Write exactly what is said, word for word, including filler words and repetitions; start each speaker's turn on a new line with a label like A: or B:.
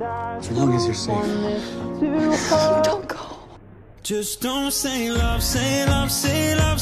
A: As long as you're safe.
B: Don't go.
C: Just don't say love, say love, say love.